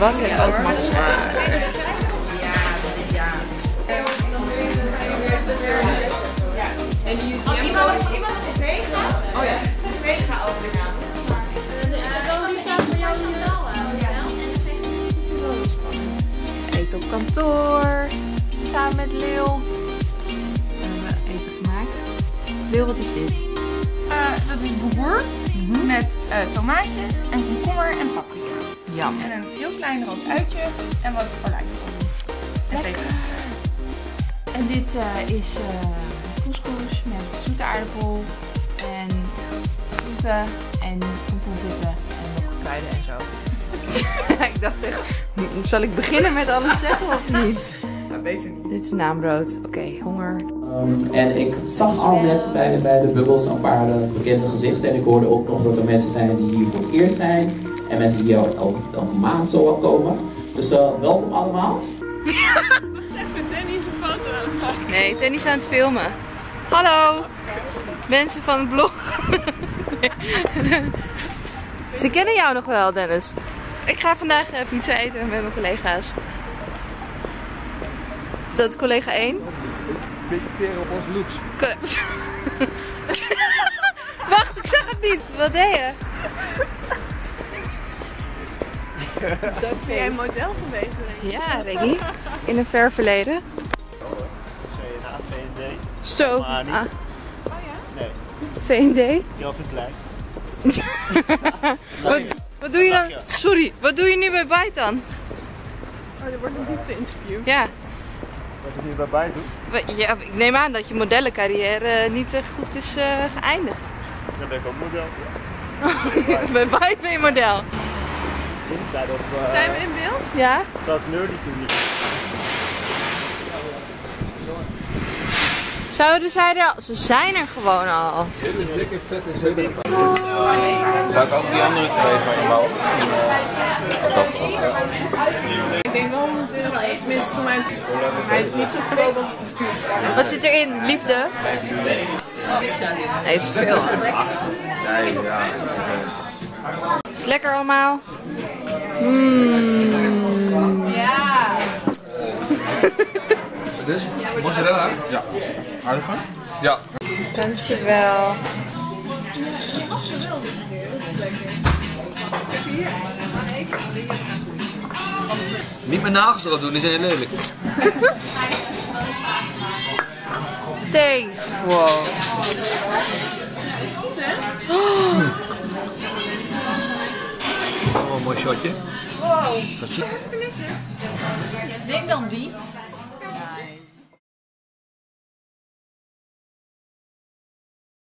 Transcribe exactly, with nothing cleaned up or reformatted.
Wat het ook mag smaken. En die iemand iemand een vega? Oh ja, een vega overnaam. Die staat voor jou centraal. Eten op kantoor. Samen met Leeuw. We hebben eten gemaakt. Leeuw, wat is dit? Uh, dat is boeboer mm-hmm. met uh, tomaatjes en komkommer en paprika. Jam. En een heel klein rood uitje en wat olijfolie. En pepernoten. En dit uh, is uh, couscous met zoete aardappel en groenten en komkommerpitten en nog kruiden en zo. Ik dacht echt, zal ik beginnen met alles zeggen of niet? Nou, beter niet. Dit is naambrood. Oké, okay, honger. Um, en ik zag al net bij de, bij de bubbels een paar uh, bekende gezichten. En ik hoorde ook nog dat er mensen zijn die hier voor het eerst zijn. En mensen die al elke maand zo wat komen. Dus uh, welkom allemaal. Even Danny zijn foto aan het maken. Nee, Danny is aan het filmen. Hallo, mensen van het blog. Ze kennen jou nog wel, Dennis. Ik ga vandaag uh, pizza eten met mijn collega's. Dat is collega één. Beetje op onze looks. Wacht, ik zeg het niet. Wat deed je? Ben jij een model geweest? Ja, Reggie. In een ver verleden. V N D. Zo. Maar niet. Ah. Oh ja? Nee. V N D? Kelvin Klein. wat, wat doe je dan? Sorry, wat doe je nu bij Byte dan? Oh, er wordt een diepte-interview. Ja. Wat ik nu bij bij doe? Ja, ik neem aan dat je modellencarrière niet echt goed is uh, geëindigd. Dan ben ik ook model. Bij Byte ben je model. Staat op, uh, Zijn we in beeld? Ja? Dat nerdy toen niet. Zouden zij er al? Ze zijn er gewoon al. Hele dikke, vette zin. Zou ik ook die andere twee van je bouwen? Uh, dat was. Ik denk wel honderd euro. Tenminste, toen mijn... Hij is niet zo groot als het natuurlijk. Wat zit erin? Liefde? Nee, het is veel. Nee, ja. Is lekker allemaal. Mm. Ja. Dus, mozzarella? Ja. Aardiger? Ja. Dankjewel. Niet mijn nagels erop doen, die zijn heel lelijk. Deze. Wow. Oh, een mooi shotje. Wow. Dat zie Denk dan die.